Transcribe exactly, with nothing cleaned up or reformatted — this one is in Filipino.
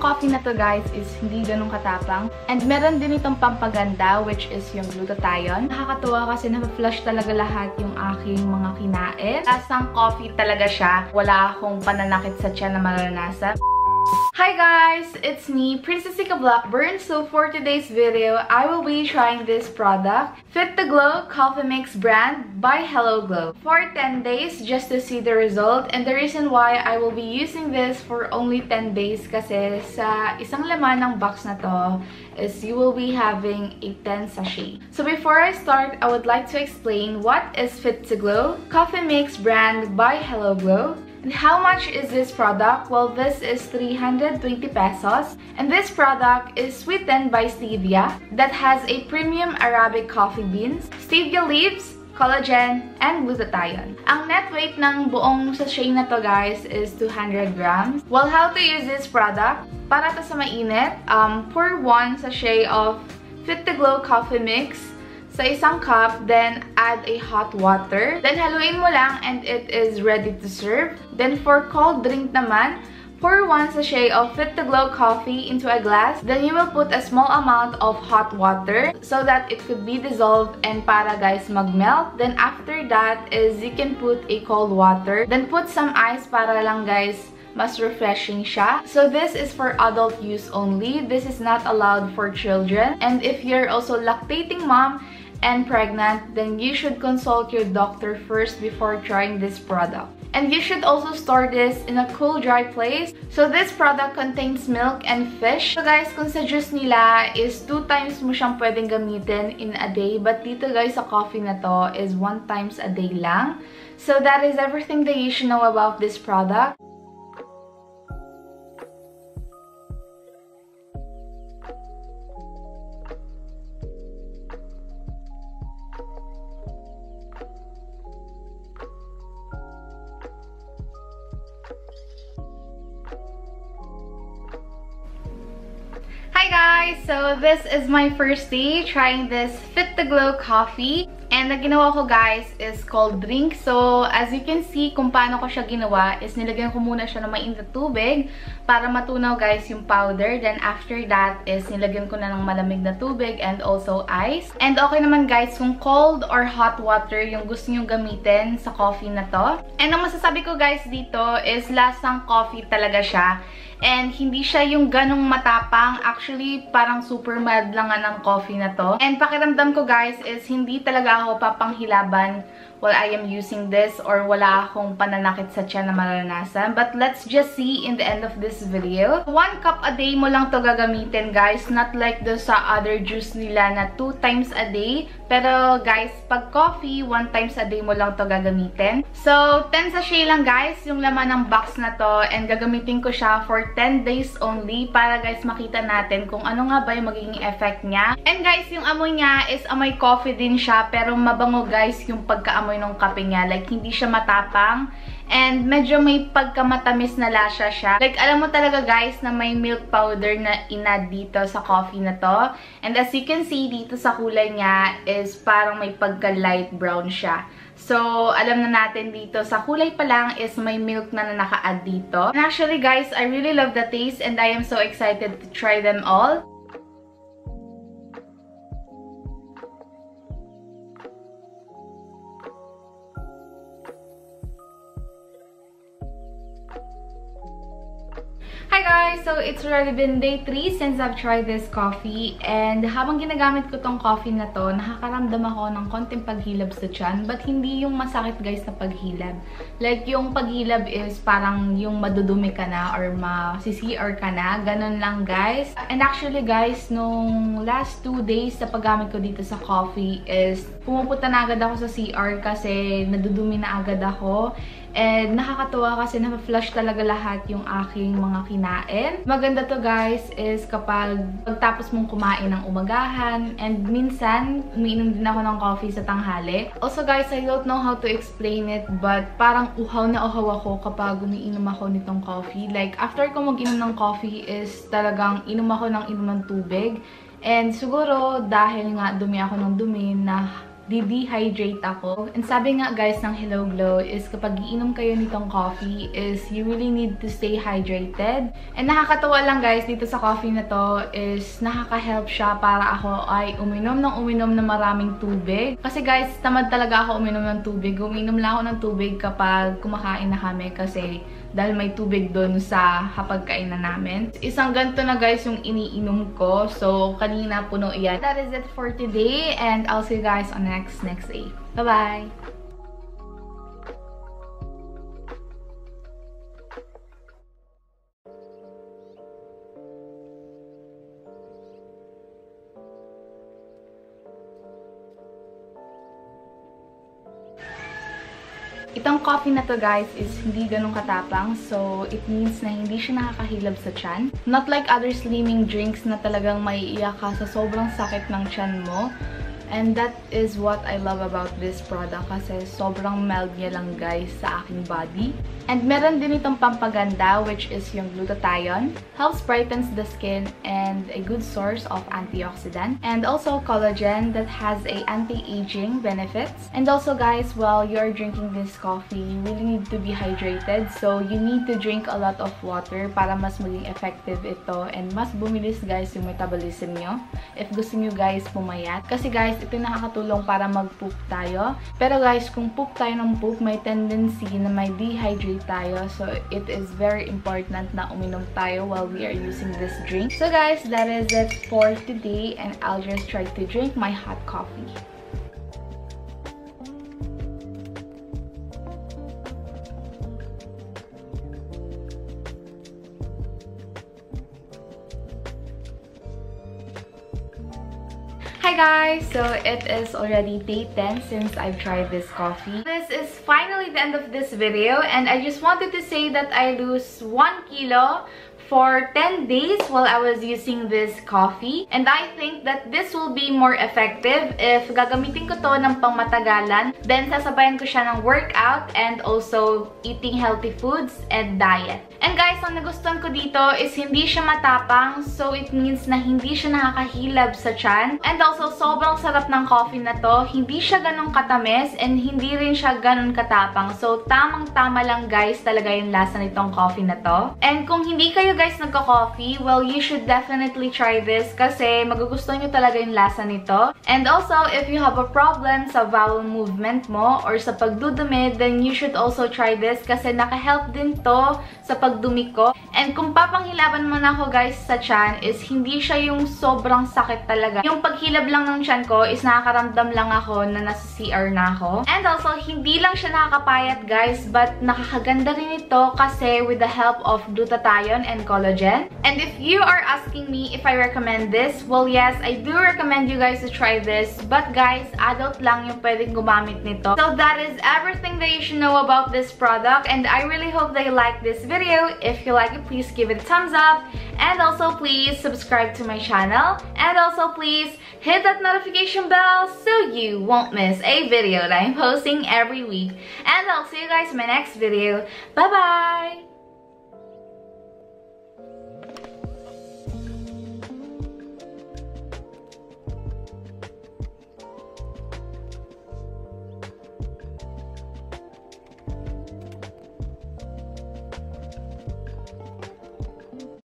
coffee na to guys is hindi ganun katapang. And meron din itong pampaganda which is yung glutathione. Nakakatuwa kasi na-flush talaga lahat yung aking mga kinain. Lasang coffee talaga siya. Wala akong pananakit sa tiyan na maranasan. Hi guys! It's me, Princess Ika Blackburn. So for today's video, I will be trying this product, Fit to Glow Coffee Mix brand by Hello Glow, for ten days just to see the result. And the reason why I will be using this for only ten days kasi sa isang laman ng box na to is you will be having a ten sachet. So before I start, I would like to explain what is Fit to Glow Coffee Mix brand by Hello Glow. And how much is this product? Well, this is three hundred twenty pesos. And this product is sweetened by stevia that has a premium Arabic coffee beans, stevia leaves, collagen, and glutathione. Ang net weight ng buong sachet na to guys is two hundred grams. Well, how to use this product? Para to sa mainit, um, pour one sachet of Fit to Glow coffee mix sa isang cup, then add a hot water. Then haluin mo lang and it is ready to serve. Then for cold drink naman, pour one sachet of Fit to Glow coffee into a glass. Then you will put a small amount of hot water so that it could be dissolved and para guys mag-melt. Then after that is you can put a cold water. Then put some ice para lang guys mas refreshing siya. So this is for adult use only. This is not allowed for children. And if you're also lactating mom and pregnant, then you should consult your doctor first before trying this product. And you should also store this in a cool, dry place. So this product contains milk and fish. So guys, kung sa juice nila is two times mo siyang pwedeng gamitin in a day. But dito guys, sa coffee na to is one times a day lang. So that is everything that you should know about this product. Hi guys! So this is my first day trying this Fit to Glow coffee. And the ginawa ko guys is cold drink. So as you can see kung paano ko siya ginawa is nilagyan ko muna siya ng mainit na tubig para matunaw guys yung powder. Then after that is nilagyan ko na ng malamig na tubig and also ice. And okay naman guys kung cold or hot water yung gusto nyo gamitin sa coffee na to. And ang masasabi ko guys dito is lasang coffee talaga siya. And hindi siya yung ganong matapang. Actually, parang super mild lang nga ng coffee na to. And pakiramdam ko guys is hindi talaga ako papanghilaban while I am using this or wala akong pananakit sa tiyan na maranasan. But let's just see in the end of this video. One cup a day mo lang to gagamitin guys. Not like the sa other juice nila na two times a day. Pero guys, pag coffee, one times a day mo lang to gagamitin. So, ten sachet lang guys yung laman ng box na to. And gagamitin ko siya for ten days only para guys makita natin kung ano nga ba yung magiging effect niya. And guys, yung amoy niya is amoy coffee din siya. Pero mabango guys yung pagkaamoy ng kape niya. Like, hindi siya matapang. And medyo may pagkamatamis na lasa siya. Like, alam mo talaga guys na may milk powder na inad dito sa coffee na to. And as you can see, dito sa kulay niya is parang may pagka-light brown siya. So, alam na natin dito sa kulay pa lang is may milk na, na naka-add dito. And actually guys, I really love the taste and I am so excited to try them all. Hi guys! So, it's already been day three since I've tried this coffee. And habang ginagamit ko tong coffee na to, nakakaramdam ako ng konting paghilab sa tiyan. But hindi yung masakit guys na paghilab. Like, yung paghilab is parang yung madudumi ka na or ma-C R ka na. Ganun lang guys. And actually guys, nung last two days sa paggamit ko dito sa coffee is pumupunta na agad ako sa C R kasi nadudumi na agad ako. And nakakatuwa kasi na-flush talaga lahat yung aking mga kinain. Maganda to guys is kapag pagtapos mong kumain ng umagahan and minsan umiinom din ako ng coffee sa tanghali. Also guys, I don't know how to explain it but parang uhaw na uhaw ako kapag umiinom ako nitong coffee. Like after ko mag-inom ng coffee is talagang inom ako ng inom ng tubig. And siguro dahil nga dumi ako ng dumi na di-dehydrate ako. And sabi nga guys ng Hello Glow is kapag iinom kayo nitong coffee is you really need to stay hydrated. And nakakatawa lang guys dito sa coffee na to is nakaka-help siya para ako ay uminom ng uminom ng maraming tubig. Kasi guys, tamad talaga ako uminom ng tubig. Uminom lang ako ng tubig kapag kumakain na kami kasi dahil may tubig doon sa hapagkainan namin. Isang ganito na guys yung iniinom ko. So, kanina puno yan. That is it for today and I'll see you guys on next next day. Bye-bye! Itong coffee na to guys is hindi ganun katapang, so it means na hindi siya nakakahilab sa tiyan. Not like other slimming drinks na talagang maiiyak ka sa sobrang sakit ng tiyan mo. And that is what I love about this product kasi sobrang mild niya lang guys sa aking body. And meron din itong pampaganda which is yung glutathione. Helps brightens the skin and a good source of antioxidant. And also collagen that has a anti-aging benefits. And also guys, while you're drinking this coffee, you really need to be hydrated. So you need to drink a lot of water para mas maging effective ito and mas bumilis guys yung metabolism nyo. If gusto nyo guys pumayat. Kasi guys, ito yung nakakatulong para mag-poop tayo. Pero guys, kung poop tayo ng poop, may tendency na may dehydrate tayo. So, it is very important na uminom tayo while we are using this drink. So guys, that is it for today and I'll just try to drink my hot coffee. Hi guys! So it is already day ten since I've tried this coffee. This is finally the end of this video and I just wanted to say that I lose one kilo for ten days while I was using this coffee. And I think that this will be more effective if gagamitin ko to ng pangmatagalan. Then sasabayan ko siya ng workout and also eating healthy foods and diet. And guys, ang nagustuhan ko dito is hindi siya matapang. So it means na hindi siya nakakahilab sa tiyan. And also, sobrang sarap ng coffee na to. Hindi siya ganun katamis and hindi rin siya ganun katapang. So tamang-tama lang guys talaga yung lasa nitong coffee na to. And kung hindi kayo guys nagka-coffee, well, you should definitely try this kasi magugustuhan nyo talaga yung lasa nito. And also, if you have a problem sa bowel movement mo or sa pagdudumi, then you should also try this kasi naka-help din to sa pagdumi ko. And kung papanghilaban mo na ako guys sa tiyan is hindi siya yung sobrang sakit talaga. Yung paghilab lang ng tiyan ko is nakakaramdam lang ako na nasa C R na ako. And also, hindi lang siya nakakapayat guys, but nakakaganda rin ito kasi with the help of glutathione and collagen. And if you are asking me if I recommend this, well yes, I do recommend you guys to try this. But guys, adult lang yung pwedeng gumamit nito. So that is everything that you should know about this product. And I really hope that you like this video. If you like it, please give it a thumbs up. And also please subscribe to my channel. And also please hit that notification bell so you won't miss a video that I'm posting every week. And I'll see you guys in my next video. Bye bye!